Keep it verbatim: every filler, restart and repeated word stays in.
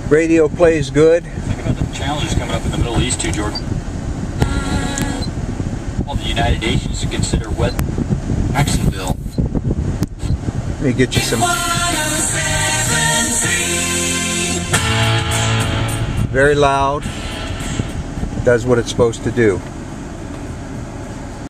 Radio plays good. Think about the challenges coming up in the Middle East too, Jordan. All the United Nations to consider what Jacksonville. Let me get you some. Very loud. Does what it's supposed to do.